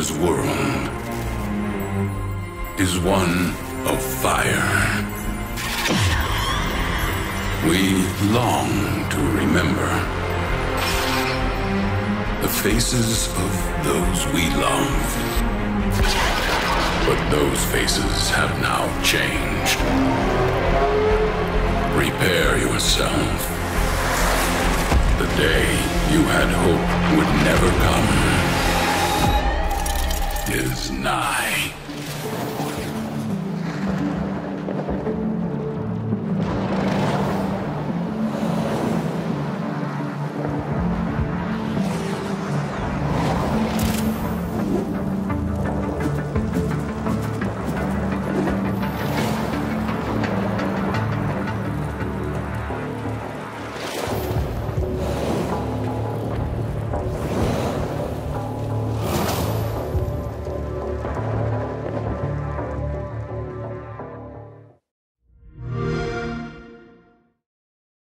This world is one of fire. We long to remember the faces of those we love. But those faces have now changed. Prepare yourself. The day you had hoped would never come is nigh.